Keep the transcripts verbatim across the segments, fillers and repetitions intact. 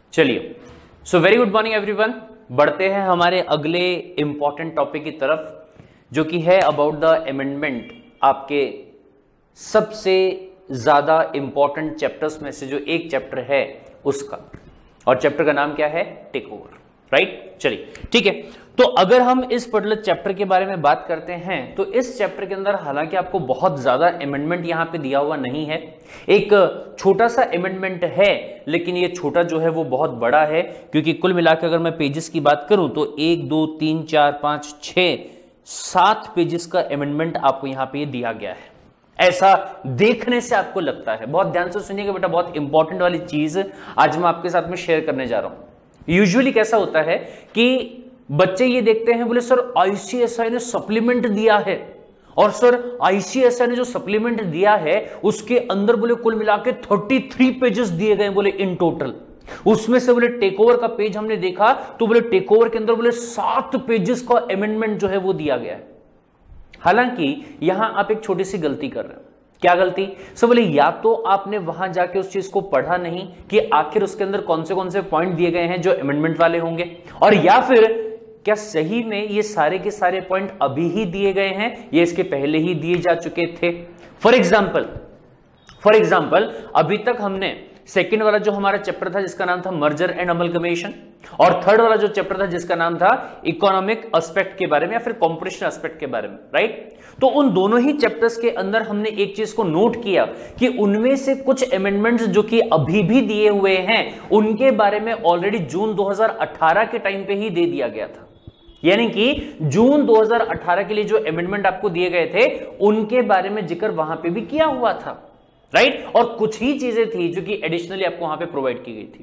चलिए, so very good morning everyone. बढ़ते हैं हमारे अगले इंपॉर्टेंट टॉपिक की तरफ, जो कि है अबाउट द अमेंडमेंट। आपके सबसे ज्यादा इंपॉर्टेंट चैप्टर्स में से जो एक चैप्टर है उसका, और चैप्टर का नाम क्या है? Take over, right. चलिए ठीक है, तो अगर हम इस पर्टिकुलर चैप्टर के बारे में बात करते हैं तो इस चैप्टर के अंदर हालांकि आपको बहुत ज्यादा अमेंडमेंट यहां पे दिया हुआ नहीं है, एक छोटा सा अमेंडमेंट है, लेकिन ये छोटा जो है वो बहुत बड़ा है, क्योंकि कुल मिलाकर अगर मैं पेजेस की बात करूं तो एक दो तीन चार पांच छह सात पेजेस का अमेंडमेंट आपको यहां पे दिया गया है। ऐसा देखने से आपको लगता है। बहुत ध्यान से सुनिएगा बेटा, बहुत इंपॉर्टेंट वाली चीज आज मैं आपके साथ में शेयर करने जा रहा हूं। यूजुअली कैसा होता है कि बच्चे ये देखते हैं, बोले सर आईसीएसआई ने सप्लीमेंट दिया है, और सर आईसीएसआई ने जो सप्लीमेंट दिया है उसके अंदर बोले कुल मिला के तैंतीस पेजेस दिए गए बोले इन टोटल। उसमें से बोले टेक ओवर का पेज हमने देखा तो बोले टेक ओवर के अंदर बोले सात पेजेस का अमेंडमेंट जो है वो दिया गया है। हालांकि यहां आप एक छोटी सी गलती कर रहे हैं। क्या गलती? सो बोले या तो आपने वहां जाके उस चीज को पढ़ा नहीं कि आखिर उसके अंदर कौन से कौन से पॉइंट दिए गए हैं जो अमेंडमेंट वाले होंगे, और या फिर क्या सही में ये सारे के सारे पॉइंट अभी ही दिए गए हैं, ये इसके पहले ही दिए जा चुके थे। फॉर एग्जाम्पल फॉर एग्जाम्पल अभी तक हमने सेकंड वाला जो हमारा चैप्टर था जिसका नाम था मर्जर एंड अमलगमेशन, और थर्ड वाला जो चैप्टर था जिसका नाम था इकोनॉमिक एस्पेक्ट के बारे में या फिर कॉम्पिटिशन एस्पेक्ट के बारे में, राइट। तो उन दोनों ही चैप्टर्स के अंदर हमने एक चीज को नोट किया कि उनमें से कुछ अमेंडमेंट्स जो कि अभी भी दिए हुए हैं उनके बारे में ऑलरेडी जून दो हज़ार अठारह के टाइम पे ही दे दिया गया था। यानी कि जून दो हज़ार अठारह के लिए जो अमेंडमेंट आपको दिए गए थे उनके बारे में जिक्र वहां पे भी किया हुआ था, राइट। और कुछ ही चीजें थी जो कि एडिशनली आपको वहां पे प्रोवाइड की गई थी।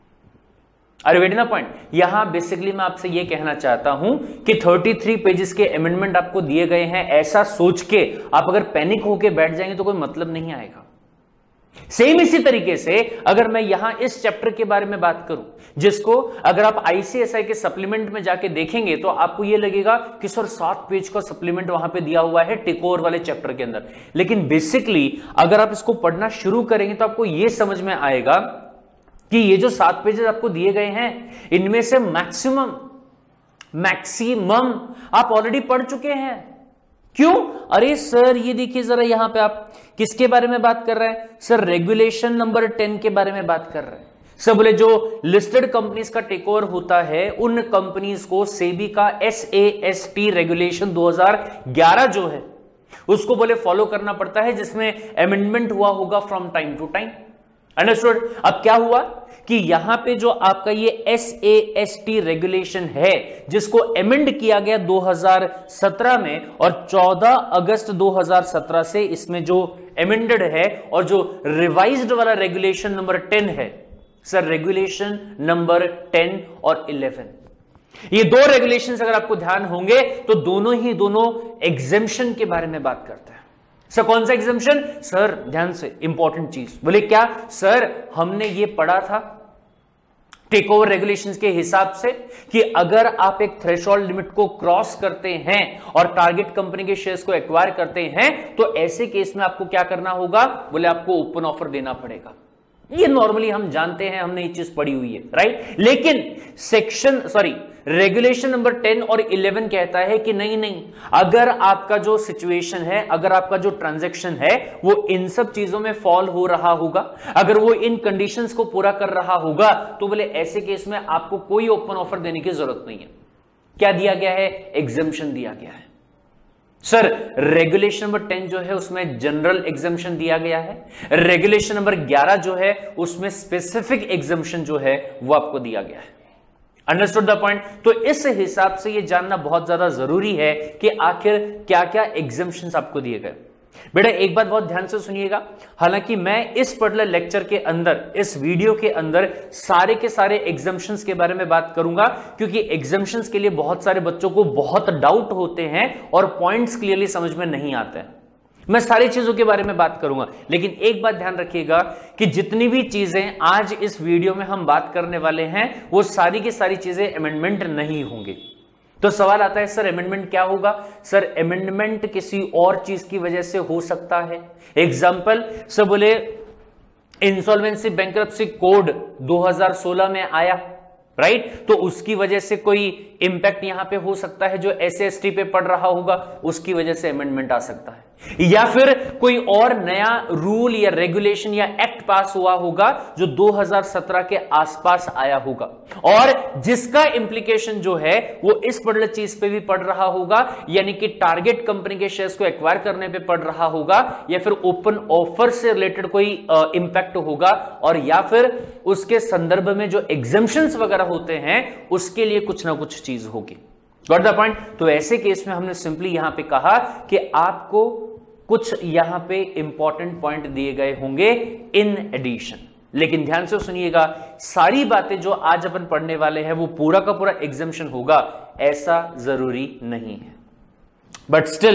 अरे वेट ना पॉइंट, यहां बेसिकली मैं आपसे यह कहना चाहता हूं कि तैंतीस पेजेस के अमेंडमेंट आपको दिए गए हैं, ऐसा सोच के आप अगर पैनिक होके बैठ जाएंगे तो कोई मतलब नहीं आएगा। सेम इसी तरीके से अगर मैं यहां इस चैप्टर के बारे में बात करूं, जिसको अगर आप आईसीएसआई के सप्लीमेंट में जाके देखेंगे तो आपको यह लगेगा कि सर सात पेज का सप्लीमेंट वहां पे दिया हुआ है टेक ओवर वाले चैप्टर के अंदर, लेकिन बेसिकली अगर आप इसको पढ़ना शुरू करेंगे तो आपको यह समझ में आएगा कि ये जो सात पेजेस आपको दिए गए हैं इनमें से मैक्सिमम मैक्सिमम आप ऑलरेडी पढ़ चुके हैं। क्यों? अरे सर ये देखिए जरा, यहां पे आप किसके बारे में बात कर रहे हैं? सर रेगुलेशन नंबर टेन के बारे में बात कर रहे हैं। सर बोले जो लिस्टेड कंपनीज का टेक ओवर होता है उन कंपनीज को सेबी का S A S T regulation दो हज़ार ग्यारह जो है उसको बोले फॉलो करना पड़ता है, जिसमें अमेंडमेंट हुआ होगा from time to time. Understood? अब क्या हुआ कि यहां पे जो आपका ये S A S T regulation है जिसको अमेंड किया गया दो हज़ार सत्रह में, और चौदह अगस्त दो हज़ार सत्रह से इसमें जो अमेंडेड है और जो रिवाइज्ड वाला रेगुलेशन नंबर टेन है, सर रेगुलेशन नंबर टेन और इलेवन, ये दो रेगुलेशंस अगर आपको ध्यान होंगे तो दोनों ही दोनों एग्जेम्पशन के बारे में बात करते हैं। सर कौन सा एग्जेम्पशन? सर ध्यान से इंपॉर्टेंट चीज, बोले क्या? सर हमने ये पढ़ा था टेक ओवर रेगुलेशंस के हिसाब से कि अगर आप एक थ्रेशोल्ड लिमिट को क्रॉस करते हैं और टारगेट कंपनी के शेयर्स को एक्वायर करते हैं तो ऐसे केस में आपको क्या करना होगा? बोले आपको ओपन ऑफर देना पड़ेगा। ये नॉर्मली हम जानते हैं, हमने ये चीज पढ़ी हुई है, राइट। लेकिन section sorry regulation number ten और इलेवन कहता है कि नहीं नहीं, अगर आपका जो सिचुएशन है, अगर आपका जो ट्रांजैक्शन है वो इन सब चीजों में फॉल हो रहा होगा, अगर वो इन कंडीशंस को पूरा कर रहा होगा तो बोले ऐसे केस में आपको कोई ओपन ऑफर देने की जरूरत नहीं है। क्या दिया गया है? एग्जेम्पशन दिया गया है। सर रेगुलेशन नंबर टेन जो है उसमें जनरल एग्जेम्पशन दिया गया है, रेगुलेशन नंबर ग्यारह जो है उसमें स्पेसिफिक एग्जेम्पशन जो है वो आपको दिया गया है। Understood the point? तो इस हिसाब से ये जानना बहुत ज्यादा जरूरी है कि आखिर क्या क्या एग्जेम्पशंस आपको दिए गए। बेटा एक बात बहुत ध्यान से सुनिएगा, हालांकि मैं इस पर्टिकुलर लेक्चर के अंदर, इस वीडियो के अंदर सारे के सारे एग्जम्पशंस के बारे में बात करूंगा, क्योंकि एग्जम्पशंस के लिए बहुत सारे बच्चों को बहुत डाउट होते हैं और पॉइंट्स क्लियरली समझ में नहीं आते हैं। मैं सारी चीजों के बारे में बात करूंगा, लेकिन एक बात ध्यान रखिएगा कि जितनी भी चीजें आज इस वीडियो में हम बात करने वाले हैं वो सारी की सारी चीजें अमेंडमेंट नहीं होंगी। तो सवाल आता है सर अमेंडमेंट क्या होगा? सर अमेंडमेंट किसी और चीज की वजह से हो सकता है। एग्जाम्पल सर बोले इंसॉल्वेंसी बैंक्रप्सी कोड दो हज़ार सोलह में आया, राइट right? तो उसकी वजह से कोई इंपैक्ट यहां पे हो सकता है, जो एस एस टी पे पड़ रहा होगा उसकी वजह से अमेंडमेंट आ सकता है, या फिर कोई और नया रूल या रेगुलेशन या एक्ट पास हुआ होगा जो दो हज़ार सत्रह के आसपास आया होगा और जिसका इंप्लीकेशन जो है वो इस पर्टिकुलर चीज पे भी पड़ रहा होगा, यानी कि टारगेट कंपनी के शेयर्स को एक्वायर करने पे पड़ रहा होगा, या फिर ओपन ऑफर से रिलेटेड कोई इंपैक्ट होगा, और या फिर उसके संदर्भ में जो एग्जेम्पशंस वगैरह होते हैं उसके लिए कुछ ना कुछ चीज होगी। Got the point? तो ऐसे केस में हमने सिंपली यहां पे कहा कि आपको कुछ यहां पे इंपॉर्टेंट पॉइंट दिए गए होंगे इन एडिशन, लेकिन ध्यान से सुनिएगा, सारी बातें जो आज अपन पढ़ने वाले हैं वो पूरा का पूरा एग्जाम्शन होगा ऐसा जरूरी नहीं है, बट स्टिल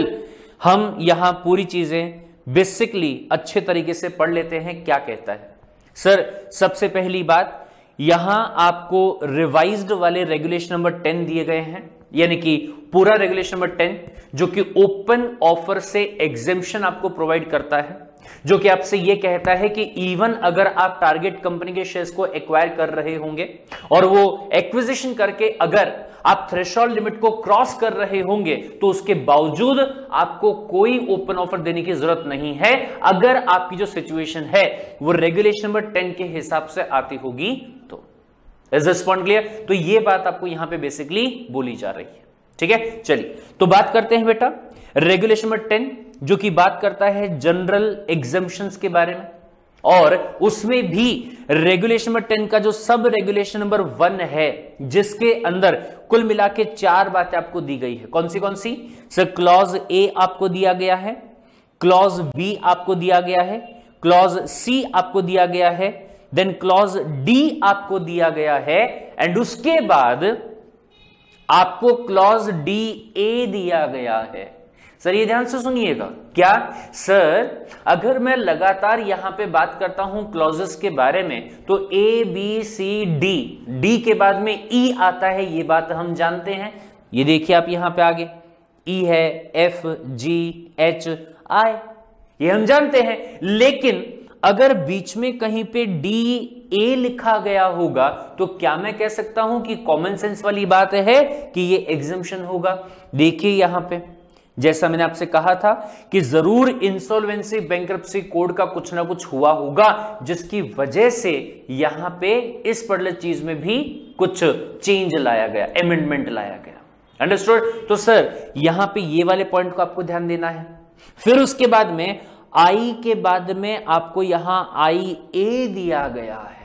हम यहां पूरी चीजें बेसिकली अच्छे तरीके से पढ़ लेते हैं। क्या कहता है सर? सबसे पहली बात, यहां आपको रिवाइज्ड वाले रेगुलेशन नंबर टेन दिए गए हैं, यानी कि पूरा रेगुलेशन नंबर टेन जो कि ओपन ऑफर से एग्जेम्पशन आपको प्रोवाइड करता है, जो कि आपसे यह कहता है कि इवन अगर आप टारगेट कंपनी के शेयर्स को एक्वायर कर रहे होंगे और वो एक्विजिशन करके अगर आप थ्रेशोल्ड लिमिट को क्रॉस कर रहे होंगे तो उसके बावजूद आपको कोई ओपन ऑफर देने की जरूरत नहीं है, अगर आपकी जो सिचुएशन है वो रेगुलेशन नंबर टेन के हिसाब से आती होगी तो। Is this point clear? तो ये बात आपको यहां पे बेसिकली बोली जा रही है, ठीक है। चलिए तो बात करते हैं बेटा रेगुलेशन नंबर टेन जो कि बात करता है जनरल एग्जम्पशंस के बारे में, और उसमें भी रेगुलेशन नंबर टेन का जो सब रेगुलेशन नंबर वन है जिसके अंदर कुल मिला के चार बातें आपको दी गई है। कौन सी कौन सी? सर क्लॉज ए आपको दिया गया है, क्लॉज बी आपको दिया गया है, क्लॉज सी आपको दिया गया है, देन क्लॉज डी आपको दिया गया है, एंड उसके बाद आपको क्लॉज डी ए दिया गया है। सर ये ध्यान से सुनिएगा, क्या सर अगर मैं लगातार यहां पे बात करता हूं क्लॉजेस के बारे में तो A B C D, D के बाद में ई आता है, ये बात हम जानते हैं। ये देखिए आप यहां पे आगे ई है, एफ जी एच आई, ये हम जानते हैं, लेकिन अगर बीच में कहीं पे डी ए लिखा गया होगा तो क्या मैं कह सकता हूं कि कॉमन सेंस वाली बात है कि ये एग्जम्पशन होगा? देखिए यहां पे जैसा मैंने आपसे कहा था कि जरूर इंसॉल्वेंसी बैंक्रप्सी कोड का कुछ ना कुछ हुआ होगा जिसकी वजह से यहां पे इस पर्टिकुलर चीज में भी कुछ चेंज लाया गया, अमेंडमेंट लाया गया। अंडरस्टूड? तो सर यहां पे ये वाले पॉइंट को आपको ध्यान देना है। फिर उसके बाद में आई के बाद में आपको यहां आई ए दिया गया है।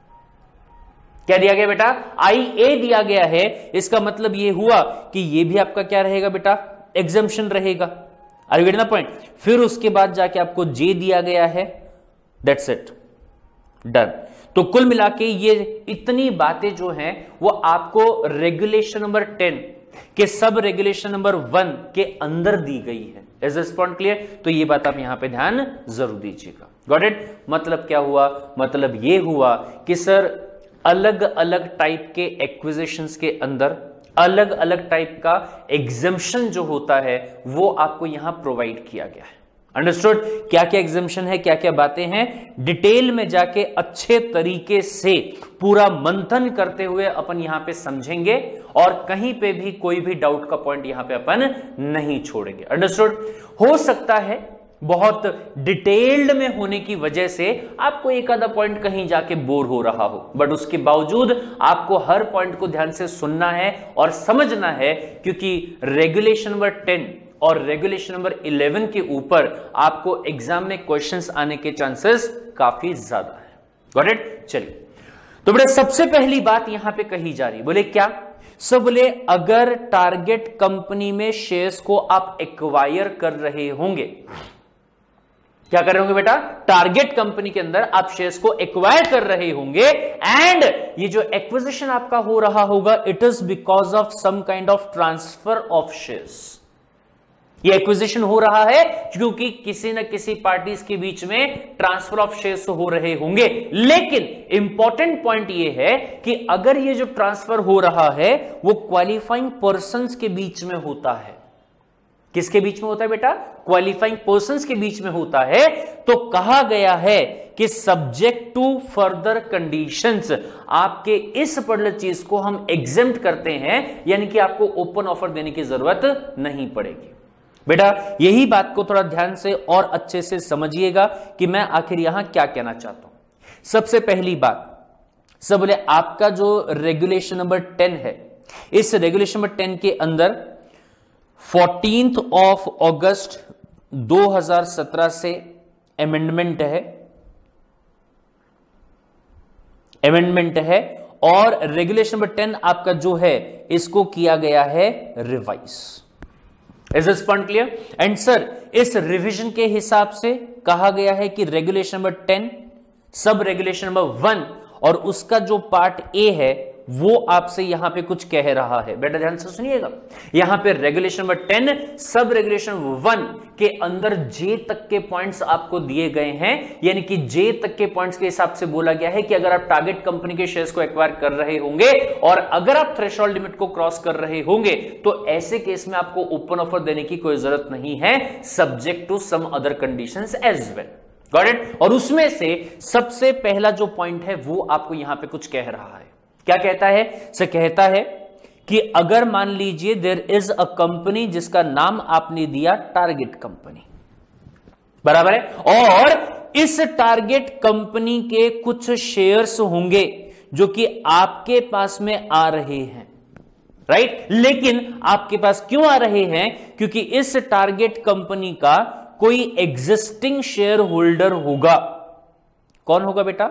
क्या दिया गया बेटा? आई ए दिया गया है। इसका मतलब यह हुआ कि यह भी आपका क्या रहेगा बेटा? एग्जम्पशन रहेगा। Are you getting the point? फिर उसके बाद जाके आपको जे दिया गया है। That's it, done. तो कुल मिला के ये इतनी बातें जो हैं वो आपको रेगुलेशन नंबर टेन के सब रेगुलेशन नंबर वन के अंदर दी गई है। Is this point clear? तो ये बात आप यहां पे ध्यान जरूर दीजिएगा। Got it? मतलब क्या हुआ? मतलब ये हुआ कि सर अलग अलग टाइप के एक्विजिशंस के अंदर अलग अलग टाइप का एग्जम्पशन जो होता है वो आपको यहां प्रोवाइड किया गया है। अंडरस्टूड? क्या क्या एग्जम्पशन है, क्या क्या बातें हैं, डिटेल में जाके अच्छे तरीके से पूरा मंथन करते हुए अपन यहां पे समझेंगे और कहीं पे भी कोई भी डाउट का पॉइंट यहां पे अपन नहीं छोड़ेंगे। अंडरस्टूड? हो सकता है बहुत डिटेल्ड में होने की वजह से आपको एक आधा पॉइंट कहीं जाके बोर हो रहा हो, बट उसके बावजूद आपको हर पॉइंट को ध्यान से सुनना है और समझना है, क्योंकि रेगुलेशन नंबर टेन और रेगुलेशन नंबर इलेवन के ऊपर आपको एग्जाम में क्वेश्चंस आने के चांसेस काफी ज्यादा है। Got it? चलिए तो बेटा सबसे पहली बात यहां पे कही जा रही है, बोले क्या? सब बोले अगर टारगेट कंपनी में शेयर्स को आप एक्वायर कर रहे होंगे, क्या कर रहे होंगे बेटा? टारगेट कंपनी के अंदर आप शेयर्स को एक्वायर कर रहे होंगे, एंड ये जो एक्विजिशन आपका हो रहा होगा it is because of some kind of transfer of shares. ये एक्विजिशन हो रहा है क्योंकि किसी न किसी पार्टीज के बीच में ट्रांसफर ऑफ शेयर्स हो रहे होंगे। लेकिन इंपॉर्टेंट पॉइंट ये है कि अगर ये जो ट्रांसफर हो रहा है वो क्वालिफाइंग पर्संस के बीच में होता है। किसके बीच में होता है बेटा? क्वालिफाइंग पर्संस के बीच में होता है। तो कहा गया है कि सब्जेक्ट टू फर्दर कंडीशंस आपके इस पर्टिकुलर चीज को हम एग्जेम्प्ट करते हैं, यानी कि आपको ओपन ऑफर देने की जरूरत नहीं पड़ेगी। बेटा यही बात को थोड़ा ध्यान से और अच्छे से समझिएगा कि मैं आखिर यहां क्या कहना चाहता हूं। सबसे पहली बात, सब बोले आपका जो रेगुलेशन नंबर टेन है, इस रेगुलेशन नंबर टेन के अंदर फोर्टीन्थ ऑफ अगस्त दो हज़ार सत्रह से अमेंडमेंट है, अमेंडमेंट है और रेगुलेशन नंबर टेन आपका जो है इसको किया गया है revise. Is this point clear? And sir इस रिवीजन के हिसाब से कहा गया है कि regulation number ten sub regulation number one और उसका जो पार्ट ए है वो आपसे यहां पे कुछ कह रहा है। बेटा ध्यान से सुनिएगा, यहां पे regulation number ten sub regulation one के अंदर जे तक के पॉइंट्स आपको दिए गए हैं, यानी कि जे तक के पॉइंट्स के हिसाब से बोला गया है कि अगर आप टारगेट कंपनी के शेयर्स को एक्वायर कर रहे होंगे और अगर आप थ्रेशोल्ड लिमिट को क्रॉस कर रहे होंगे तो ऐसे केस में आपको ओपन ऑफर देने की कोई जरूरत नहीं है, subject to some other conditions as well. Got it? और उसमें से सबसे पहला जो पॉइंट है वो आपको यहां पे कुछ कह रहा है। क्या कहता है? से कहता है कि अगर मान लीजिए देयर इज अ कंपनी जिसका नाम आपने दिया टारगेट कंपनी, बराबर है, और इस टारगेट कंपनी के कुछ शेयर्स होंगे जो कि आपके पास में आ रहे हैं, राइट? लेकिन आपके पास क्यों आ रहे हैं? क्योंकि इस टारगेट कंपनी का कोई एग्जिस्टिंग शेयर होल्डर होगा। कौन होगा बेटा?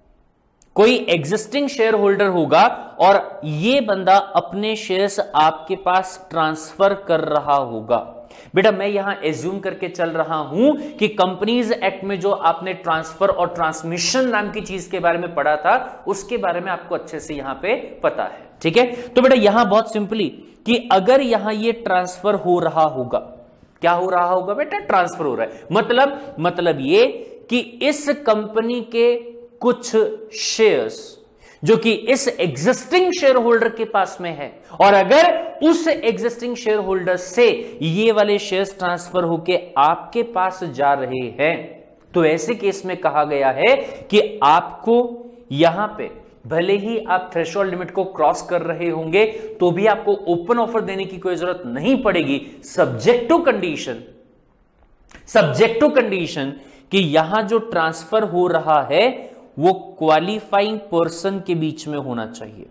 कोई एग्जिस्टिंग शेयर होल्डर होगा और ये बंदा अपने शेयर्स आपके पास ट्रांसफर कर रहा होगा। बेटा मैं यहां एज्यूम करके चल रहा हूं कि कंपनीज एक्ट में जो आपने ट्रांसफर और ट्रांसमिशन नाम की चीज के बारे में पढ़ा था उसके बारे में आपको अच्छे से यहां पे पता है, ठीक है? तो बेटा यहां बहुत सिंपली कि अगर यहां ये ट्रांसफर हो रहा होगा, क्या हो रहा होगा बेटा? ट्रांसफर हो रहा है, मतलब मतलब ये कि इस कंपनी के कुछ शेयर्स जो कि इस एग्जिस्टिंग शेयर होल्डर के पास में है और अगर उस एग्जिस्टिंग शेयर होल्डर से ये वाले शेयर्स ट्रांसफर होके आपके पास जा रहे हैं तो ऐसे केस में कहा गया है कि आपको यहां पे भले ही आप थ्रेशोल्ड लिमिट को क्रॉस कर रहे होंगे तो भी आपको ओपन ऑफर देने की कोई जरूरत नहीं पड़ेगी, subject to condition, subject to condition कि यहां जो ट्रांसफर हो रहा है वो क्वालिफाइंग पर्सन के बीच में होना चाहिए।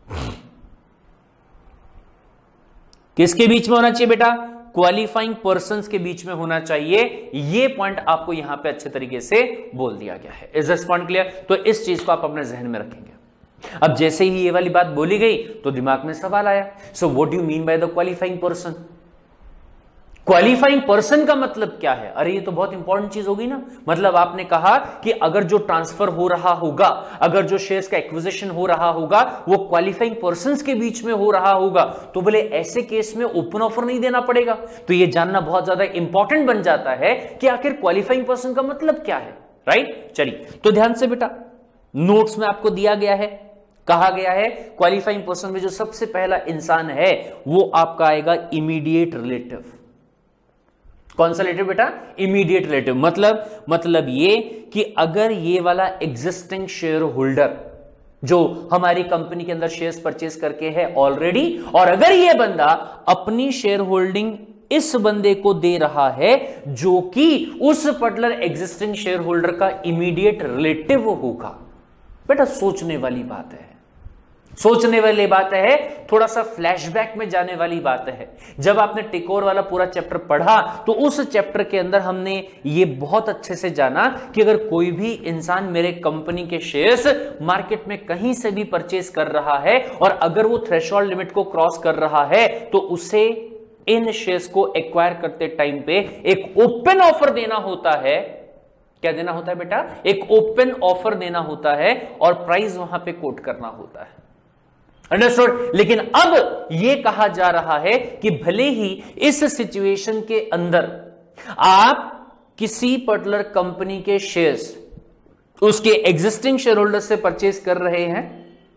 किसके बीच में होना चाहिए बेटा? क्वालिफाइंग पर्संस के बीच में होना चाहिए। ये पॉइंट आपको यहां पे अच्छे तरीके से बोल दिया गया है। Is this point clear? तो इस चीज को आप अपने जहन में रखेंगे। अब जैसे ही ये वाली बात बोली गई तो दिमाग में सवाल आया, so what do you mean by the qualifying person? Qualifying person का मतलब क्या है? अरे ये तो बहुत इंपॉर्टेंट चीज होगी ना। मतलब आपने कहा कि अगर जो ट्रांसफर हो रहा होगा, अगर जो शेयर्स का एक्विजिशन हो रहा होगा वो क्वालिफाइंग पर्संस के बीच में हो रहा होगा तो बोले ऐसे केस में ओपन ऑफर नहीं देना पड़ेगा। तो ये जानना बहुत ज्यादा इंपॉर्टेंट बन जाता है कि आखिर क्वालिफाइंग पर्सन का मतलब क्या है, राइट? चलिए तो ध्यान से बेटा, नोट्स में आपको दिया गया है, कहा गया है क्वालिफाइंग पर्सन में जो सबसे पहला इंसान है वो आपका आएगा इमीडिएट रिलेटिव। कौन सा रिलेटिव बेटा? Immediate relative. मतलब मतलब ये कि अगर ये वाला एग्जिस्टिंग शेयर होल्डर जो हमारी कंपनी के अंदर शेयर्स परचेस करके है ऑलरेडी और अगर ये बंदा अपनी शेयर होल्डिंग इस बंदे को दे रहा है जो कि उस पर्टिकुलर एग्जिस्टिंग शेयर होल्डर का इमीडिएट रिलेटिव होगा। बेटा सोचने वाली बात है, सोचने वाली बात है, थोड़ा सा फ्लैशबैक में जाने वाली बात है। जब आपने टेकओवर वाला पूरा चैप्टर पढ़ा तो उस चैप्टर के अंदर हमने ये बहुत अच्छे से जाना कि अगर कोई भी इंसान मेरे कंपनी के शेयर्स मार्केट में कहीं से भी परचेज कर रहा है और अगर वो थ्रेशोल्ड लिमिट को क्रॉस कर रहा है तो उसे इन शेयर्स को एक्वायर करते टाइम पे एक ओपन ऑफर देना होता है। क्या देना होता है बेटा? एक ओपन ऑफर देना होता है और प्राइस वहां पे कोट करना होता है। अंडरस्टूड? लेकिन अब यह कहा जा रहा है कि भले ही इस सिचुएशन के अंदर आप किसी पर्टिकुलर कंपनी के शेयर्स उसके एग्जिस्टिंग शेयर होल्डर से परचेज कर रहे हैं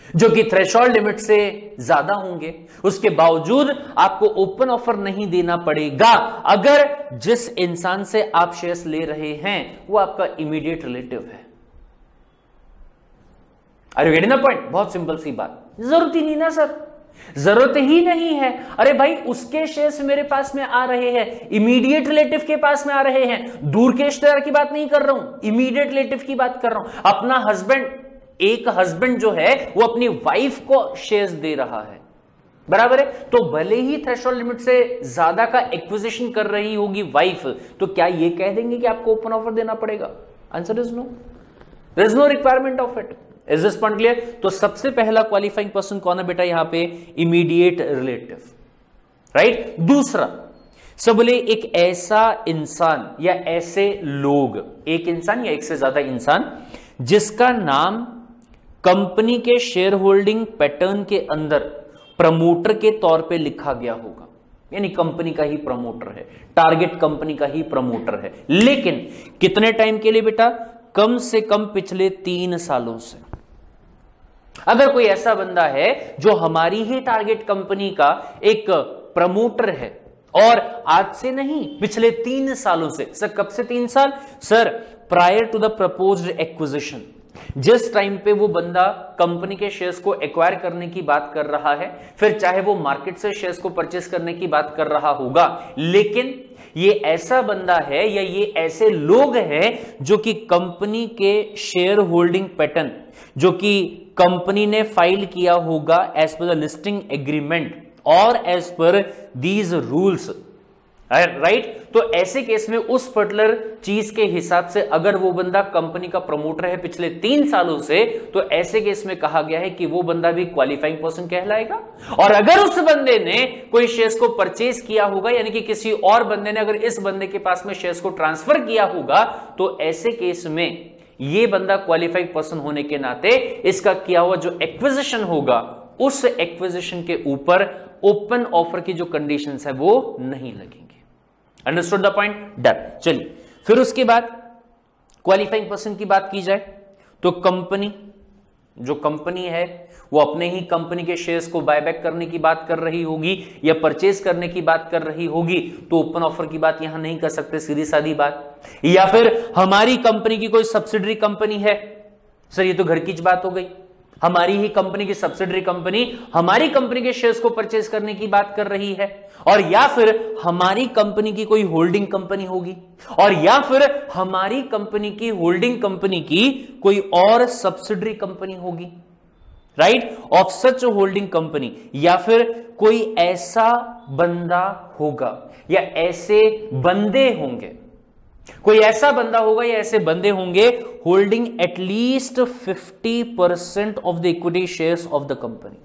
जो कि थ्रेशोल्ड लिमिट से ज्यादा होंगे, उसके बावजूद आपको ओपन ऑफर नहीं देना पड़ेगा अगर जिस इंसान से आप शेयर्स ले रहे हैं वो आपका इमीडिएट रिलेटिव है। Are getting the point? बहुत सिंपल सी बात, जरूरत ही नहीं ना सर, जरूरत ही नहीं है। अरे भाई उसके शेयर्स मेरे पास में आ रहे हैं, इमीडिएट रिलेटिव के पास में आ रहे हैं, दूर के रिश्तेदार की बात नहीं कर रहा हूं, इमीडिएट रिलेटिव की बात कर रहा हूं। अपना हस्बैंड, एक हस्बैंड जो है वो अपनी वाइफ को शेयर्स दे रहा है, बराबर है, तो भले ही थ्रेशोल्ड लिमिट से ज्यादा का एक्विजिशन कर रही होगी वाइफ, तो क्या ये कह देंगे कि आपको ओपन ऑफर देना पड़ेगा? Answer is no, there is no requirement of it. Is this point clear? तो सबसे पहला क्वालिफाइंग पर्सन कौन है बेटा यहां पे? Immediate relative, right. दूसरा, सब बोले एक ऐसा इंसान या ऐसे लोग, एक इंसान या एक से ज्यादा इंसान जिसका नाम कंपनी के शेयर होल्डिंग पैटर्न के अंदर प्रमोटर के तौर पे लिखा गया होगा, यानी कंपनी का ही प्रमोटर है, टारगेट कंपनी का ही प्रमोटर है, लेकिन कितने टाइम के लिए बेटा? कम से कम पिछले तीन सालों से। अगर कोई ऐसा बंदा है जो हमारी ही टारगेट कंपनी का एक प्रमोटर है और आज से नहीं पिछले तीन सालों से, सर कब से तीन साल? Sir prior to the proposed acquisition, जिस टाइम पे वो बंदा कंपनी के शेयर्स को एक्वायर करने की बात कर रहा है, फिर चाहे वो मार्केट से शेयर्स को परचेस करने की बात कर रहा होगा, लेकिन ये ऐसा बंदा है या ये ऐसे लोग हैं जो कि कंपनी के शेयर होल्डिंग पैटर्न जो कि कंपनी ने फाइल किया होगा as per the listing agreement और as per these rules, right. तो ऐसे केस में उस पर्टिकुलर चीज के हिसाब से अगर वो बंदा कंपनी का प्रमोटर है पिछले तीन सालों से, तो ऐसे केस में कहा गया है कि वो बंदा भी क्वालिफाइंग पर्सन कहलाएगा। और अगर उस बंदे ने कोई शेयर्स को परचेज किया होगा, यानी कि किसी और बंदे ने अगर इस बंदे के पास में शेयर्स को ट्रांसफर किया होगा, तो ऐसे केस में ये बंदा क्वालिफाइंग पर्सन होने के नाते इसका किया हुआ जो एक्विजिशन होगा, उस एक्विजिशन के ऊपर ओपन ऑफर की जो कंडीशंस है वो नहीं लगेंगे। Understood the point? डन। चलिए फिर उसके बाद क्वालिफाइंग पर्सन की बात की जाए तो कंपनी, जो कंपनी है वो अपने ही कंपनी के शेयर्स को बायबैक करने की बात कर रही होगी या परचेज करने की बात कर रही होगी, तो ओपन ऑफर की बात यहां नहीं कर सकते, सीधी सादी बात। या फिर हमारी कंपनी की कोई सब्सिडरी कंपनी है, सर ये तो घर की बात हो गई, हमारी ही कंपनी की सब्सिडरी कंपनी हमारी कंपनी के शेयर्स को परचेज करने की बात कर रही है, और या फिर हमारी कंपनी की कोई होल्डिंग कंपनी होगी, और या फिर हमारी कंपनी की होल्डिंग कंपनी की कोई और सब्सिडरी कंपनी होगी, right, of such holding company, या फिर कोई ऐसा बंदा होगा या ऐसे बंदे होंगे, कोई ऐसा बंदा होगा या ऐसे बंदे होंगे holding at least fifty percent of the equity shares of the company,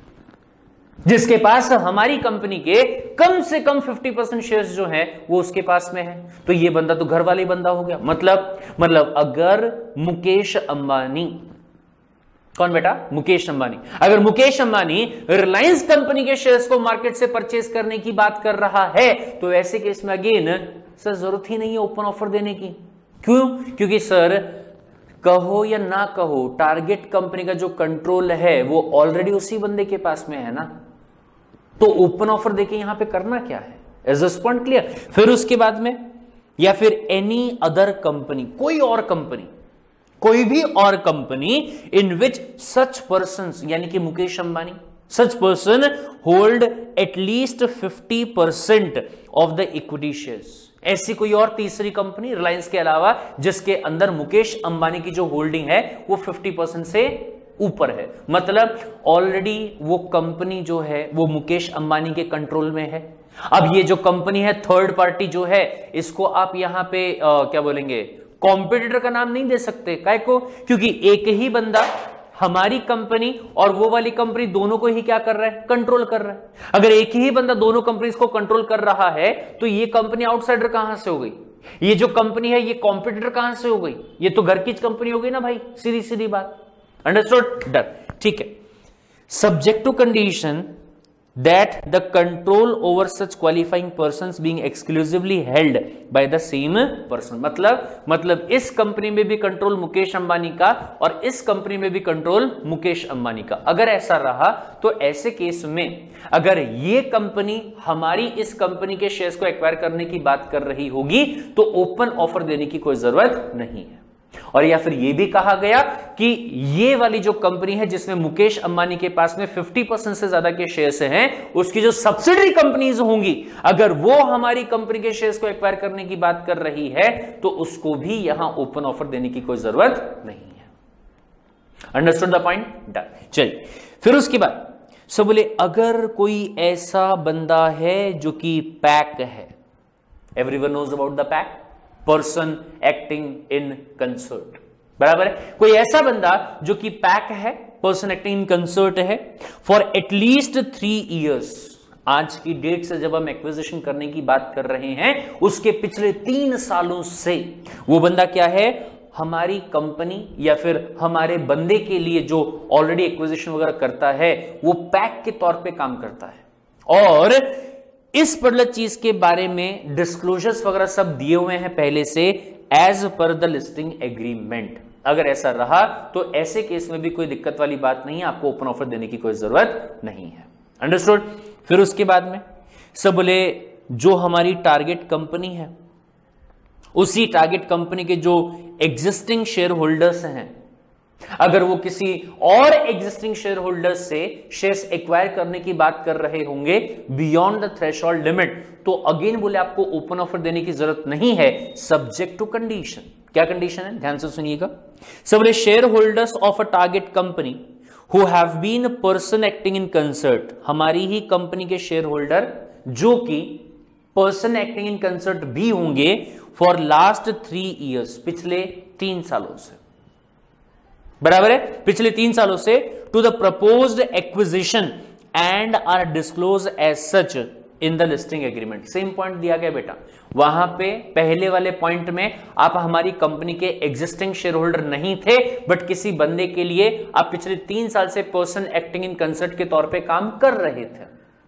जिसके पास हमारी कंपनी के कम से कम फिफ्टी परसेंट शेयर्स जो हैं वो उसके पास में है। तो ये बंदा तो घर वाले बंदा हो गया। मतलब मतलब अगर मुकेश अंबानी, कौन बेटा? मुकेश अंबानी, अगर मुकेश अंबानी रिलायंस कंपनी के शेयर्स को मार्केट से परचेज करने की बात कर रहा है, तो ऐसे केस में अगेन सर जरूरत ही नहीं है ओपन ऑफर देने की। क्यों? क्योंकि सर कहो या ना कहो, टारगेट कंपनी का जो कंट्रोल है वो ऑलरेडी उसी बंदे के पास में है ना, तो ओपन ऑफर देके यहां पे करना क्या है? Is this point clear? फिर उसके बाद में, या फिर एनी अदर कंपनी, कोई और कंपनी, कोई भी और company in which such person, यानी कि Mukesh Ambani, such person hold at least fifty percent of the equity shares. ऐसी कोई और तीसरी कंपनी रिलायंस के अलावा जिसके अंदर मुकेश अंबानी की जो होल्डिंग है वो फिफ्टी परसेंट से ऊपर है, मतलब ऑलरेडी वो कंपनी जो है वो मुकेश अंबानी के कंट्रोल में है। अब ये जो कंपनी है थर्ड पार्टी जो है, इसको आप यहां पे आ, क्या बोलेंगे, कॉम्पिटिटर का नाम नहीं दे सकते। काय को? क्योंकि एक ही बंदा हमारी कंपनी और वो वाली कंपनी दोनों को ही क्या कर रहा है? कंट्रोल कर रहा है। अगर एक ही बंदा दोनों कंपनीज को कंट्रोल कर रहा है, तो ये कंपनी आउटसाइडर कहां से हो गई? ये जो कंपनी है ये कॉम्पिटिटर कहां से हो गई? ये तो घर की कंपनी हो गई ना भाई, सीधी सीधी बात। अंडरस्टूड? डन। ठीक है। Subject to condition that the control over such qualifying persons being exclusively held by the same person। मतलब मतलब इस कंपनी में भी कंट्रोल मुकेश अंबानी का और इस कंपनी में भी कंट्रोल मुकेश अंबानी का। अगर ऐसा रहा तो ऐसे केस में अगर ये कंपनी हमारी इस कंपनी के शेयर्स को एक्वायर करने की बात कर रही होगी तो ओपन ऑफर देने की कोई जरूरत नहीं है। और या फिर यह भी कहा गया कि ये वाली जो कंपनी है जिसमें मुकेश अंबानी के पास में पचास परसेंट से ज्यादा के शेयर्स हैं, उसकी जो सब्सिडरी कंपनीज होंगी अगर वो हमारी कंपनी के शेयर्स को एक्वायर करने की बात कर रही है तो उसको भी यहां ओपन ऑफर देने की कोई जरूरत नहीं है। Understood the point? डन। चलिए फिर उसके बाद सो बोले अगर कोई ऐसा बंदा है जो कि पैक है, everyone knows about the PAC, person acting in concert, बराबर है। कोई ऐसा बंदा जो कि पैक है, पर्सन एक्टिंग इन कंसर्ट है फॉर एटलीस्ट थ्री इयर्स, आज की डेट से जब हम एक्विजिशन करने की बात कर रहे हैं उसके पिछले तीन सालों से वो बंदा क्या है, हमारी कंपनी या फिर हमारे बंदे के लिए जो ऑलरेडी एक्विजिशन वगैरह करता है वो पैक के तौर पे काम करता है और इस पर्टिकुलर चीज के बारे में डिस्क्लोजर्स वगैरह सब दिए हुए हैं पहले से as per the listing agreement. अगर ऐसा रहा तो ऐसे केस में भी कोई दिक्कत वाली बात नहीं है, आपको ओपन ऑफर देने की कोई जरूरत नहीं है। अंडरस्टूड? फिर उसके बाद में सब बोले जो हमारी टारगेट कंपनी है उसी टारगेट कंपनी के जो एग्जिस्टिंग शेयर होल्डर्स हैं, अगर वो किसी और एग्जिस्टिंग शेयर होल्डर्स से शेयर्स एक्वायर करने की बात कर रहे होंगे बियॉन्ड द थ्रेशोल्ड लिमिट, तो अगेन बोले आपको ओपन ऑफर देने की जरूरत नहीं है, सब्जेक्ट टू कंडीशन। क्या कंडीशन है, ध्यान से सुनिएगा। सब बोले share holders of a target company who have been person acting in concert, हमारी ही कंपनी के शेयर होल्डर जो कि पर्सन एक्टिंग इन कंसर्ट भी होंगे फॉर लास्ट थ्री इयर्स, पिछले तीन सालों से, बराबर है, पिछले तीन सालों से, to the proposed acquisition and are disclose as such in the listing agreement. Same point दिया गया बेटा, वहां पे पहले वाले पॉइंट में आप हमारी कंपनी के एग्जिस्टिंग शेयर होल्डर नहीं थे बट किसी बंदे के लिए आप पिछले तीन साल से पर्सन एक्टिंग इन कंसर्ट के तौर पे काम कर रहे थे।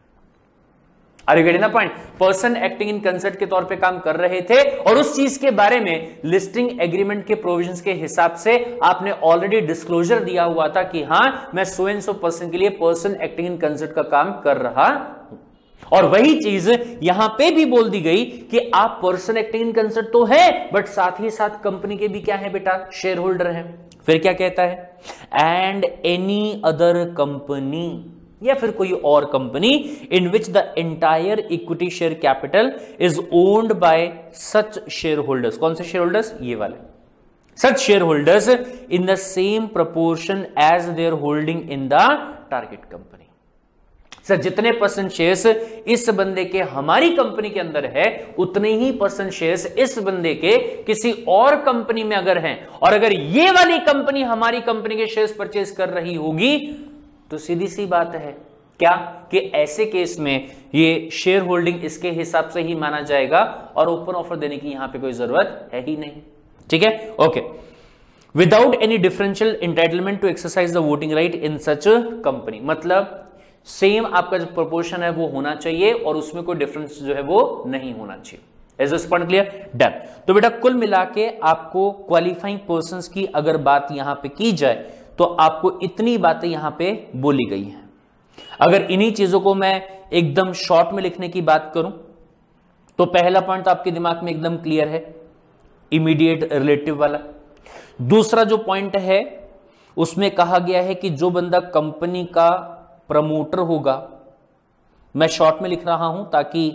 Are you getting the point? Person acting in concert के तौर पे काम कर रहे थे और उस चीज के बारे में लिस्टिंग एग्रीमेंट के प्रोविजंस के हिसाब से आपने ऑलरेडी डिस्क्लोजर दिया हुआ था कि हां मैं सो एंड सो पर्सन के लिए पर्सन एक्टिंग इन कंसर्ट का काम कर रहा हूं। और वही चीज यहां पे भी बोल दी गई कि आप पर्सन एक्टिंग इन कंसर्ट तो है बट साथ ही साथ कंपनी के भी क्या है बेटा, शेयर होल्डर है। फिर क्या कहता है, एंड एनी अदर कंपनी या फिर कोई और company in which the entire equity share capital is owned by such share holders. कौन से शेयर होल्डर्स? ये वाले। Such share holders in the same proportion as their holding in the target company. Sir जितने percent shares इस बंदे के हमारी company के अंदर है उतने ही परसेंट शेयर्स इस बंदे के किसी और कंपनी में अगर हैं, और अगर ये वाली कंपनी हमारी कंपनी के शेयर्स परचेज कर रही होगी तो सीधी सी बात है क्या कि ऐसे केस में ये शेयर होल्डिंग इसके हिसाब से ही माना जाएगा और ओपन ऑफर देने की यहां पे कोई जरूरत है ही नहीं। ठीक है, okay. Without any differential entitlement to exercise the voting right in such company, मतलब सेम आपका जो प्रोपोर्शन है वो होना चाहिए और उसमें कोई डिफरेंस जो है वो नहीं होना चाहिए। Is this point clear? Done. तो बेटा कुल मिला के आपको क्वालिफाइंग पर्संस की अगर बात यहां पे की जाए तो आपको इतनी बातें यहां पे बोली गई हैं। अगर इन्हीं चीजों को मैं एकदम शॉर्ट में लिखने की बात करूं तो पहला पॉइंट तो आपके दिमाग में एकदम क्लियर है, इमीडिएट रिलेटिव वाला। दूसरा जो पॉइंट है उसमें कहा गया है कि जो बंदा कंपनी का प्रमोटर होगा, मैं शॉर्ट में लिख रहा हूं ताकि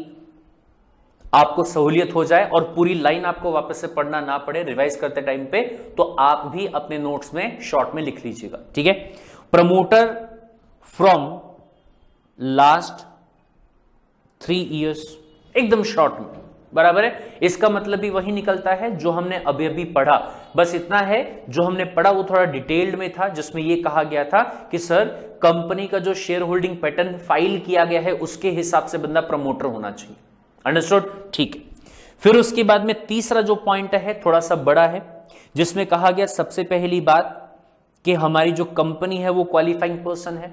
आपको सहूलियत हो जाए और पूरी लाइन आपको वापस से पढ़ना ना पड़े रिवाइज करते टाइम पे, तो आप भी अपने नोट्स में शॉर्ट में लिख लीजिएगा। ठीक है, promoter from last three years, एकदम शॉर्ट में, बराबर है। इसका मतलब भी वही निकलता है जो हमने अभी अभी पढ़ा, बस इतना है जो हमने पढ़ा वो थोड़ा डिटेल्ड में था, जिसमें यह कहा गया था कि सर कंपनी का जो शेयर होल्डिंग पैटर्न फाइल किया गया है उसके हिसाब से बंदा प्रमोटर होना चाहिए। अंडरस्टूड? ठीक है। फिर उसके बाद में तीसरा जो पॉइंट है थोड़ा सा बड़ा है, जिसमें कहा गया सबसे पहली बात कि हमारी जो कंपनी है वो क्वालिफाइंग पर्सन है।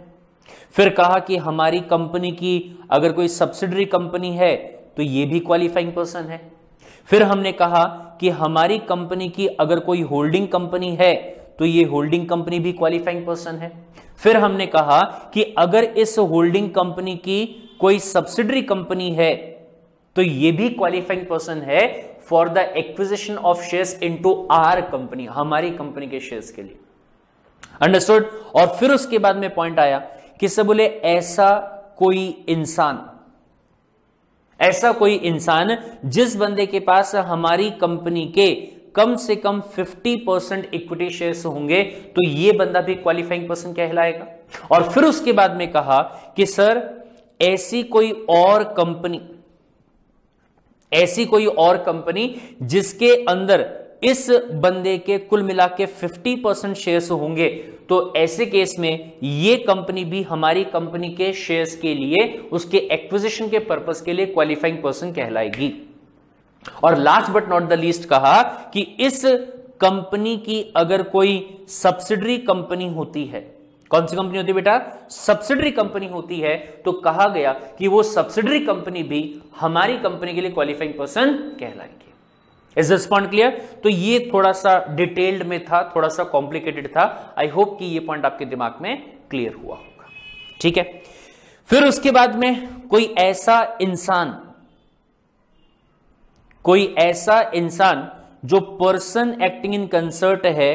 फिर कहा कि हमारी कंपनी की अगर कोई सब्सिडरी कंपनी है तो ये भी क्वालिफाइंग पर्सन है। फिर हमने कहा कि हमारी कंपनी की अगर कोई होल्डिंग कंपनी है तो ये होल्डिंग कंपनी भी क्वालिफाइंग पर्सन है। फिर हमने कहा कि अगर इस होल्डिंग कंपनी की कोई सब्सिडरी कंपनी है तो ये भी क्वालिफाइंग पर्सन है for the acquisition of shares into our company, हमारी कंपनी के शेयर्स के लिए। अंडरस्टूड। और फिर उसके बाद में पॉइंट आया कि सब बोले ऐसा कोई इंसान, ऐसा कोई इंसान जिस बंदे के पास हमारी कंपनी के कम से कम पचास परसेंट इक्विटी शेयर्स होंगे तो ये बंदा भी क्वालिफाइंग पर्सन कहलाएगा। और फिर उसके बाद में कहा कि सर ऐसी कोई और कंपनी, ऐसी कोई और कंपनी जिसके अंदर इस बंदे के कुल मिला के पचास परसेंट शेयर्स होंगे तो ऐसे केस में ये कंपनी भी हमारी कंपनी के शेयर्स के लिए, उसके एक्विजिशन के पर्पस के लिए क्वालिफाइंग पर्सन कहलाएगी। और last but not the least कहा कि इस कंपनी की अगर कोई सब्सिडरी कंपनी होती है, कौन सी कंपनी होती है बेटा? सब्सिडरी कंपनी होती है, तो कहा गया कि वो सब्सिडरी कंपनी भी हमारी कंपनी के लिए क्वालिफाइंग पर्सन कहलाएगी। Is this point clear? तो ये थोड़ा सा डिटेल्ड में था, थोड़ा सा कॉम्प्लिकेटेड था। आई होप कि ये पॉइंट आपके दिमाग में क्लियर हुआ होगा। ठीक है। फिर उसके बाद में कोई ऐसा इंसान, कोई ऐसा इंसान जो पर्सन एक्टिंग इन कंसर्ट है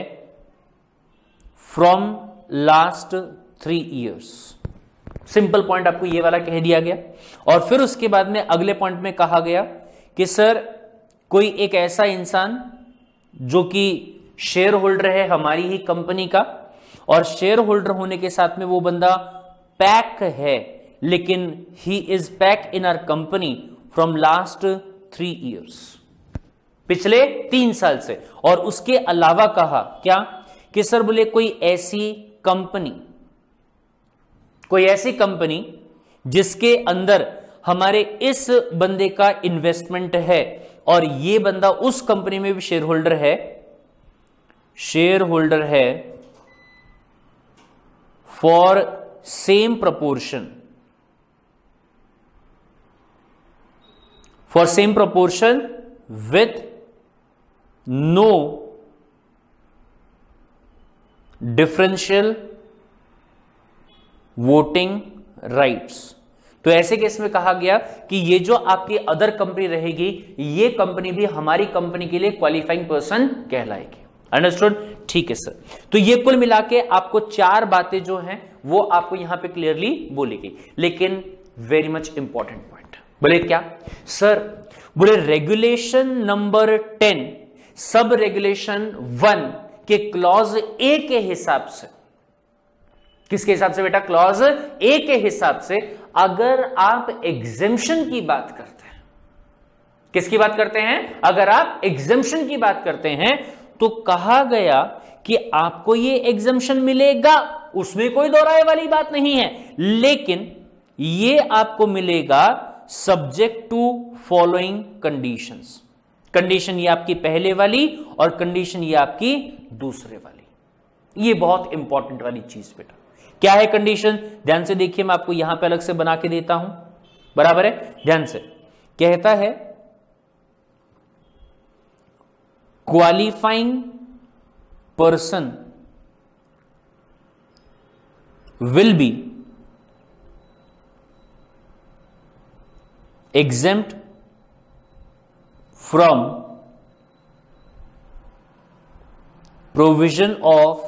from last three years. Simple point आपको ये वाला कह दिया गया। और फिर उसके बाद में अगले पॉइंट में कहा गया कि सर कोई एक ऐसा इंसान जो कि शेयर होल्डर है हमारी ही कंपनी का, और शेयर होल्डर होने के साथ में वो बंदा पैक है, लेकिन he is PAC in our company from last three years, पिछले तीन साल से। और उसके अलावा कहा क्या कि सर बोले कोई ऐसी कंपनी, कोई ऐसी कंपनी जिसके अंदर हमारे इस बंदे का इन्वेस्टमेंट है और ये बंदा उस कंपनी में भी शेयर होल्डर है, शेयर होल्डर है for same proportion, for same proportion with no differential voting rights. तो ऐसे केस में कहा गया कि ये जो आपकी अदर कंपनी रहेगी, ये कंपनी भी हमारी कंपनी के लिए क्वालिफाइंग पर्सन कहलाएगी। अंडरस्टूड? ठीक है सर। तो ये कुल मिला के आपको चार बातें जो हैं वो आपको यहां पे क्लियरली बोली गई, लेकिन वेरी मच इंपॉर्टेंट पॉइंट। बोले क्या सर? बोले regulation number ten sub regulation one के क्लॉज ए के हिसाब से, किसके हिसाब से बेटा? क्लॉज ए के हिसाब से अगर आप एग्जेम्पशन की बात करते हैं, किसकी बात करते हैं? अगर आप एग्जेम्पशन की बात करते हैं तो कहा गया कि आपको ये एग्जेम्पशन मिलेगा, उसमें कोई दोहराए वाली बात नहीं है, लेकिन ये आपको मिलेगा subject to following conditions. Condition ये आपकी पहले वाली और कंडीशन ये आपकी दूसरे वाली। ये बहुत इंपॉर्टेंट वाली चीज बेटा। क्या है कंडीशन? ध्यान से देखिए, मैं आपको यहां पे अलग से बना के देता हूं, बराबर है? ध्यान से कहता है qualifying person will be exempt from provision of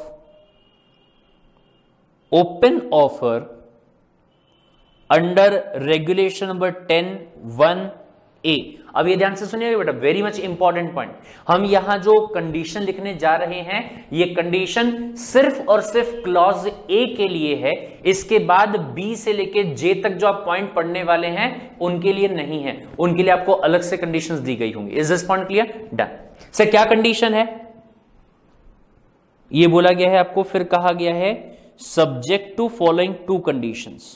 open offer under regulation number ten one A. अब ये ध्यान से सुनिएगा बेटा, वेरी मच इंपॉर्टेंट पॉइंट। हम यहां जो कंडीशन लिखने जा रहे हैं, ये कंडीशन सिर्फ और सिर्फ क्लॉज ए के लिए है। इसके बाद बी से लेके जे तक जो आप पॉइंट पढ़ने वाले हैं उनके लिए नहीं है, उनके लिए आपको अलग से कंडीशंस दी गई होंगी। Is this point clear? Done. Sir क्या कंडीशन है? ये बोला गया है आपको, फिर कहा गया है subject to following two conditions.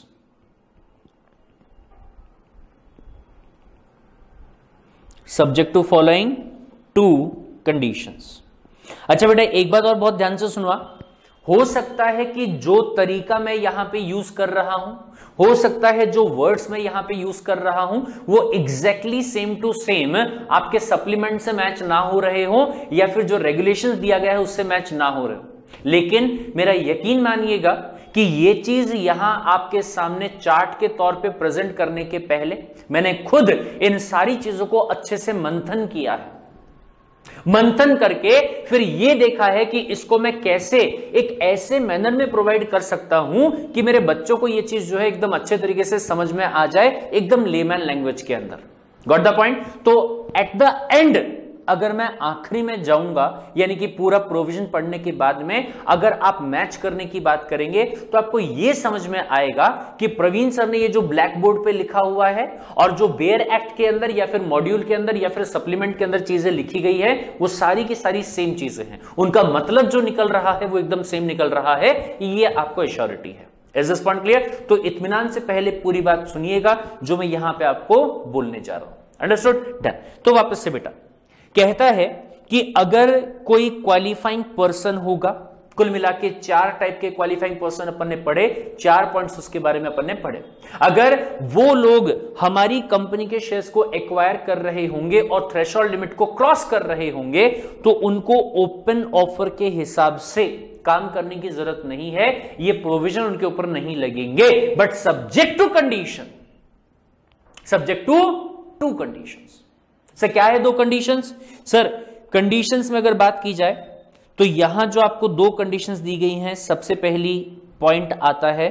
Subject to following two conditions. अच्छा बेटा, एक बात और बहुत ध्यान से सुनवा, हो सकता है कि जो तरीका मैं यहां पे यूज कर रहा हूं, हो सकता है जो वर्ड्स मैं यहां पे यूज कर रहा हूं वो एग्जैक्टली सेम टू सेम आपके सप्लीमेंट से मैच ना हो रहे हो या फिर जो रेगुलेशंस दिया गया है उससे मैच ना हो रहे हो, लेकिन मेरा यकीन मानिएगा कि ये चीज यहां आपके सामने चार्ट के तौर पे प्रेजेंट करने के पहले मैंने खुद इन सारी चीजों को अच्छे से मंथन किया है। मंथन करके फिर यह देखा है कि इसको मैं कैसे एक ऐसे मैनर में प्रोवाइड कर सकता हूं कि मेरे बच्चों को यह चीज जो है एकदम अच्छे तरीके से समझ में आ जाए, एकदम लेमैन लैंग्वेज के अंदर। Got the point? तो एट द एंड अगर मैं आखिरी में जाऊंगा, यानी कि पूरा प्रोविजन पढ़ने के बाद में अगर आप मैच करने की बात करेंगे तो आपको यह समझ में आएगा कि प्रवीण सर ने ये जो ब्लैक बोर्ड पे लिखा हुआ है और जो बेयर एक्ट के अंदर या फिर मॉड्यूल के अंदर या फिर सप्लीमेंट के अंदर चीजें लिखी गई है वो सारी की सारी सेम चीजें हैं, उनका मतलब जो निकल रहा है वो एकदम सेम निकल रहा है, ये आपको एश्योरिटी है। Is this point clear? तो इत्मीनान से पहले पूरी बात सुनिएगा जो मैं यहां पे आपको बोलने जा रहा हूं। अंडरस्टूड? डन। तो वापस से बेटा कहता है कि अगर कोई क्वालिफाइंग पर्सन होगा, कुल मिला के चार टाइप के क्वालिफाइंग पर्सन अपन ने पढ़े, चार पॉइंट्स उसके बारे में अपन ने पढ़े। अगर वो लोग हमारी कंपनी के शेयर्स को एक्वायर कर रहे होंगे और थ्रेशोल्ड लिमिट को क्रॉस कर रहे होंगे तो उनको ओपन ऑफर के हिसाब से काम करने की जरूरत नहीं है, ये प्रोविजन उनके ऊपर नहीं लगेंगे, but subject to condition, subject to two conditions. Sir क्या है दो कंडीशंस? सर कंडीशंस में अगर बात की जाए तो यहां जो आपको दो कंडीशंस दी गई हैं, सबसे पहली पॉइंट आता है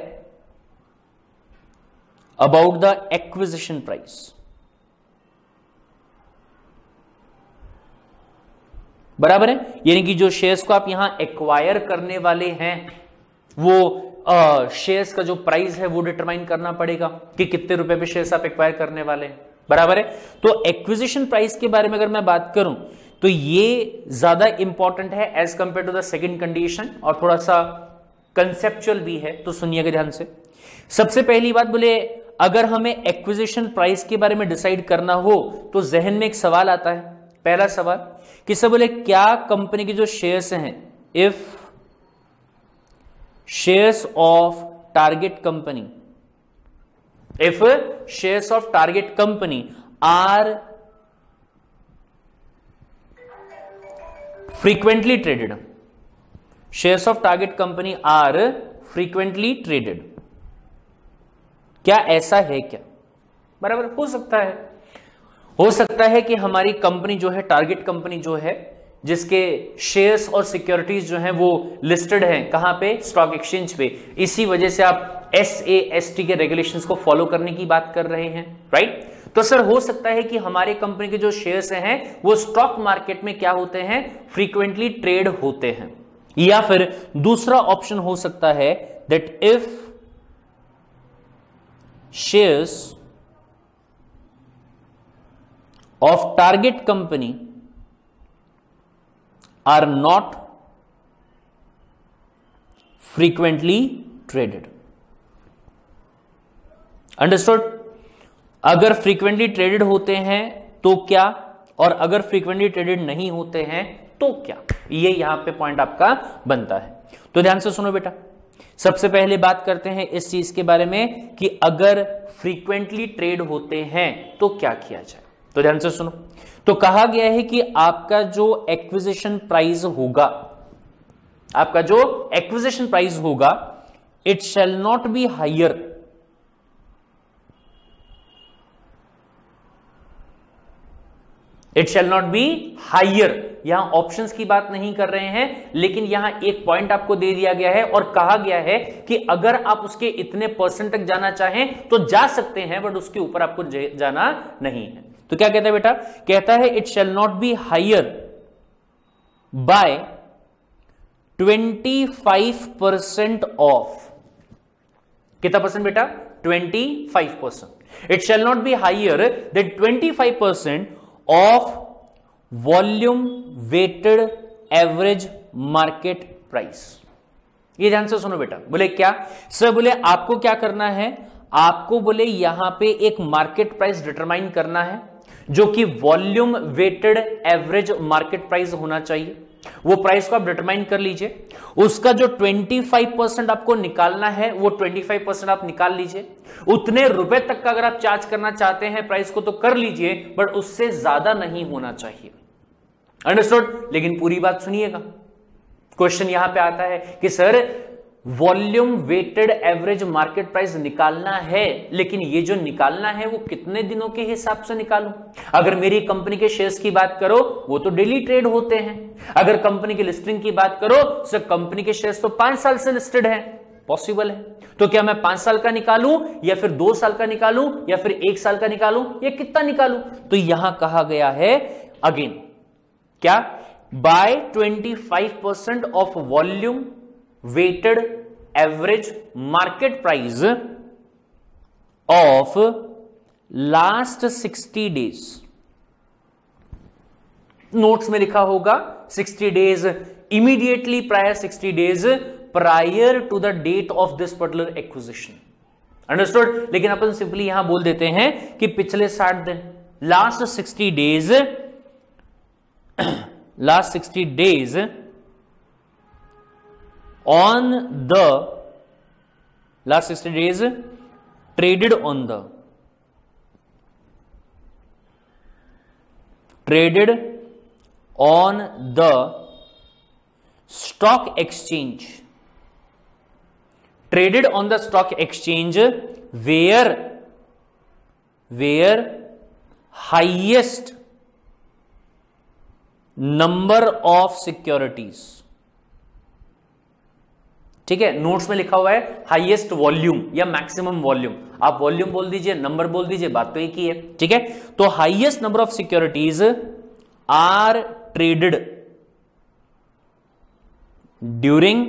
अबाउट द एक्विजिशन प्राइस। बराबर है, यानी कि जो शेयर्स को आप यहां एक्वायर करने वाले हैं वो शेयर्स का जो प्राइस है वो डिटरमाइन करना पड़ेगा कि कितने रुपए पे शेयर्स आप एक्वायर करने वाले हैं। बराबर है, तो एक्विजिशन प्राइस के बारे में अगर मैं बात करूं तो ये ज्यादा इंपॉर्टेंट है as compare to the second condition और थोड़ा सा कंसेप्चुअल भी है, तो सुनिएगा ध्यान से। सबसे पहली बात बोले अगर हमें एक्विजिशन प्राइस के बारे में डिसाइड करना हो तो जहन में एक सवाल आता है, पहला सवाल कि सब बोले क्या कंपनी के जो शेयर्स हैं, if shares of target company if shares of target company are frequently traded, shares of target company are frequently traded, क्या ऐसा है क्या? बराबर, हो सकता है, हो सकता है कि हमारी कंपनी जो है, टारगेट कंपनी जो है, जिसके शेयर्स और सिक्योरिटीज जो हैं वो लिस्टेड हैं कहां पे? स्टॉक एक्सचेंज पे, इसी वजह से आप एस ए एस टी के रेगुलेशंस को फॉलो करने की बात कर रहे हैं, राइट? तो सर हो सकता है कि हमारे कंपनी के जो शेयर्स हैं वो स्टॉक मार्केट में क्या होते हैं? फ्रीक्वेंटली ट्रेड होते हैं। या फिर दूसरा ऑप्शन हो सकता है that if shares of target company are not frequently traded. Understood? अगर frequently traded होते हैं तो क्या, और अगर frequently traded नहीं होते हैं तो क्या, ये यहां पे पॉइंट आपका बनता है। तो ध्यान से सुनो बेटा, सबसे पहले बात करते हैं इस चीज के बारे में कि अगर frequently trade होते हैं तो क्या किया जाए। तो ध्यान से सुनो, तो कहा गया है कि आपका जो एक्विजिशन प्राइस होगा, आपका जो एक्विजिशन प्राइस होगा, it shall not be higher, it shall not be higher. यहां ऑप्शंस की बात नहीं कर रहे हैं, लेकिन यहां एक पॉइंट आपको दे दिया गया है और कहा गया है कि अगर आप उसके इतने परसेंट तक जाना चाहें तो जा सकते हैं, बट उसके ऊपर आपको जाना नहीं है। तो क्या कहता है बेटा? कहता है it shall not be higher by twenty five percent of, कितना परसेंट बेटा? Twenty five percent. It shall not be higher than twenty five percent of volume weighted average market price. ये ध्यान से सुनो बेटा, बोले क्या सर? बोले आपको क्या करना है, आपको बोले यहां पे एक मार्केट प्राइस डिटरमाइन करना है जो कि volume weighted average market price होना चाहिए, वो प्राइस को आप डिटरमाइन कर लीजिए। उसका जो पच्चीस परसेंट आपको निकालना है वो पच्चीस परसेंट आप निकाल लीजिए। उतने रुपए तक का अगर आप चार्ज करना चाहते हैं प्राइस को तो कर लीजिए, बट उससे ज्यादा नहीं होना चाहिए। अंडरस्टूड? लेकिन पूरी बात सुनिएगा। क्वेश्चन यहां पे आता है कि sir volume weighted average market price निकालना है, लेकिन ये जो निकालना है वो कितने दिनों के हिसाब से निकालूं? अगर मेरी कंपनी के शेयर्स की बात करो वो तो डेली ट्रेड होते हैं। अगर कंपनी की लिस्टिंग की बात करो तो कंपनी के शेयर्स तो पांच साल से लिस्टेड है, पॉसिबल है। तो क्या मैं पांच साल का निकालूं या फिर दो साल का निकालूं या फिर एक साल का निकालूं या कितना निकालूं? तो यहां कहा गया है अगेन क्या, बाय पच्चीस percent of volume weighted average market price of last sixty days. Notes में लिखा होगा sixty days immediately prior sixty days prior to the date of this particular acquisition. Understood? लेकिन अपन सिंपली यहां बोल देते हैं कि पिछले साठ दिन, last sixty days, last sixty days on the last sixty days traded on the traded on the stock exchange traded on the stock exchange where where highest number of securities। ठीक है, नोट्स में लिखा हुआ है highest volume या maximum volume. आप volume बोल दीजिए, नंबर बोल दीजिए, बात तो एक ही है। ठीक है, तो highest number of securities are traded during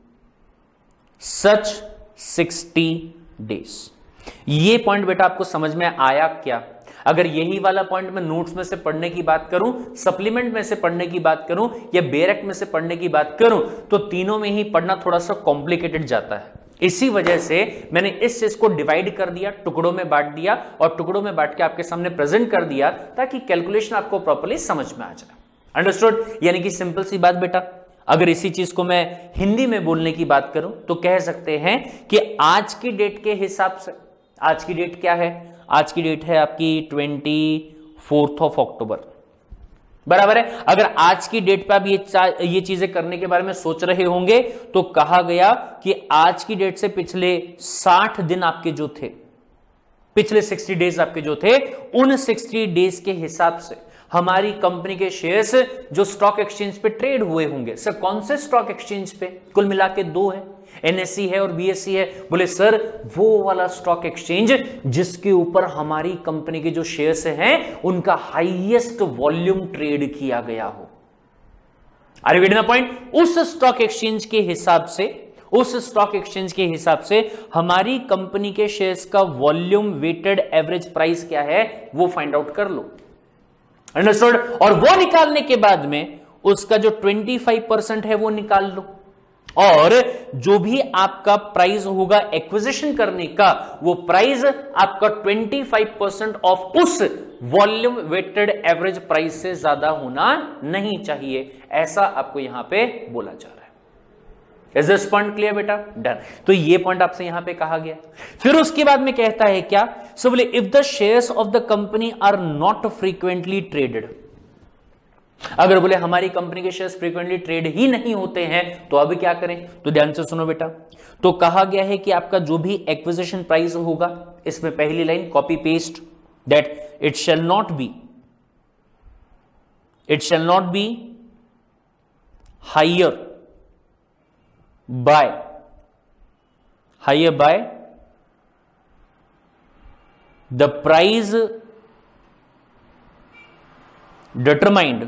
such sixty days. ये पॉइंट बेटा आपको समझ में आया क्या? अगर यही वाला पॉइंट मैं नोट्स में से पढ़ने की बात करूं, सप्लीमेंट में से पढ़ने की बात करूं या बेरेक में से पढ़ने की बात करूं, तो तीनों में ही पढ़ना थोड़ा सा कॉम्प्लिकेटेड जाता है। इसी वजह से मैंने इस चीज को डिवाइड कर दिया, टुकड़ों में बांट दिया और टुकड़ों में बांट के आपके सामने प्रेजेंट कर दिया ताकि कैलकुलेशन आपको प्रॉपर्ली समझ में आ जाए। अंडरस्टूड? यानी कि सिंपल सी बात बेटा, अगर इसी चीज को मैं हिंदी में बोलने की बात करूं तो कह सकते हैं कि आज की डेट के हिसाब से, आज की डेट क्या है? आज की डेट है आपकी ट्वेंटी फोर्थ ऑफ अक्टूबर, बराबर है। अगर आज की डेट पे आप ये ये चीजें करने के बारे में सोच रहे होंगे तो कहा गया कि आज की डेट से पिछले साठ दिन आपके जो थे, पिछले सिक्सटी डेज आपके जो थे, उन सिक्सटी डेज के हिसाब से हमारी कंपनी के शेयर्स जो स्टॉक एक्सचेंज पे ट्रेड हुए होंगे। सर कौन से स्टॉक एक्सचेंज पे? कुल मिला के दो है, एनएससी है और बीएससी है। बोले सर वो वाला स्टॉक एक्सचेंज जिसके ऊपर हमारी कंपनी के जो शेयर्स हैं उनका हाईएस्ट वॉल्यूम ट्रेड किया गया हो। Are you getting the point? उस स्टॉक एक्सचेंज के हिसाब से, उस स्टॉक एक्सचेंज के हिसाब से हमारी कंपनी के शेयर्स का वॉल्यूम वेटेड एवरेज प्राइस क्या है वो फाइंड आउट कर लो। अंडरस्टूड? और वो निकालने के बाद में उसका जो पच्चीस परसेंट है वो निकाल लो और जो भी आपका प्राइस होगा एक्विजिशन करने का, वो प्राइस आपका पच्चीस परसेंट ऑफ उस वॉल्यूम वेटेड एवरेज प्राइस से ज्यादा होना नहीं चाहिए। ऐसा आपको यहां पे बोला जा रहा है। इज दिस पॉइंट क्लियर बेटा? डन। तो ये पॉइंट आपसे यहां पे कहा गया। फिर उसके बाद में कहता है क्या? सो बोले if the shares of the company are not frequently traded. अगर बोले हमारी कंपनी के शेयर्स फ्रीक्वेंटली ट्रेड ही नहीं होते हैं तो अब क्या करें? तो ध्यान से सुनो बेटा। तो कहा गया है कि आपका जो भी एक्विजिशन प्राइस होगा, इसमें पहली line copy paste, that it shall not be it shall not be higher by higher by the price determined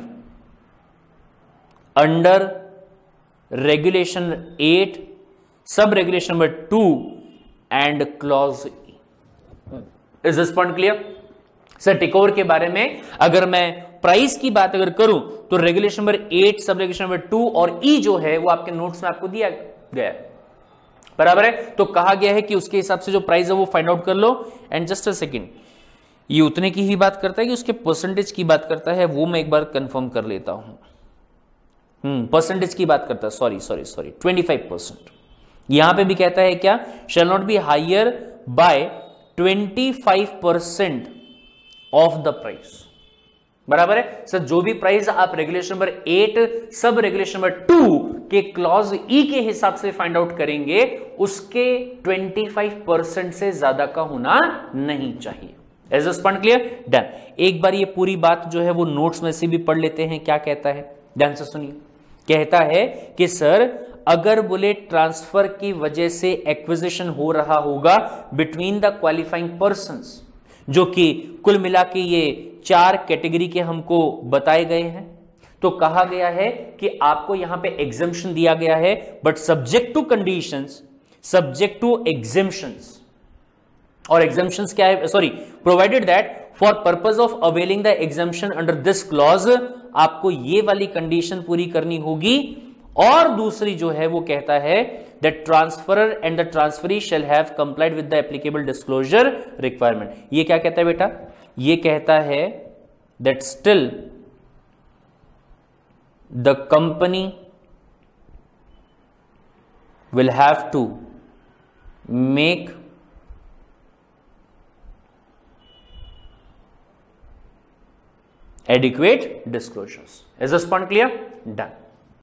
under regulation eight, sub regulation number two and clause E. Is this point clear? Sir take over के बारे में अगर मैं price की बात अगर करूं तो regulation number eight, sub regulation number two और ई जो है वो आपके नोट्स में आपको दिया गया है, बराबर है। तो कहा गया है कि उसके हिसाब से जो प्राइस है वो फाइंड आउट कर लो। एंड जस्ट अ सेकेंड, ये उतने की ही बात करता है कि उसके परसेंटेज की बात करता है, वो मैं एक बार कंफर्म कर लेता हूं। हम्म परसेंटेज की बात करता है, sorry sorry sorry twenty five percent. यहां पे भी कहता है क्या, shall not be higher by twenty five percent of the price. बराबर है सर, जो भी प्राइस आप regulation number eight sub regulation number two के क्लॉज ई के हिसाब से फाइंड आउट करेंगे, उसके पच्चीस परसेंट से ज्यादा का होना नहीं चाहिए। Is this point clear? Done. एक बार ये पूरी बात जो है वो नोट्स में से भी पढ़ लेते हैं, क्या कहता है, ध्यान से सुनिए। कहता है कि सर अगर बोले ट्रांसफर की वजह से एक्विजिशन हो रहा होगा बिटवीन द क्वालिफाइंग पर्संस, जो कि कुल मिला के ये चार कैटेगरी के हमको बताए गए हैं, तो कहा गया है कि आपको यहां पे एग्जम्पशन दिया गया है, but subject to conditions, subject to exemptions. और एग्जम्पशंस क्या है, sorry, provided that for purpose of availing the exemption under this clause, आपको ये वाली कंडीशन पूरी करनी होगी। और दूसरी जो है वो कहता है that transferor and the transferee shall have complied with the applicable disclosure requirement. ये क्या कहता है बेटा, ये कहता है that still the company will have to make adequate disclosures. Is this point clear? Done.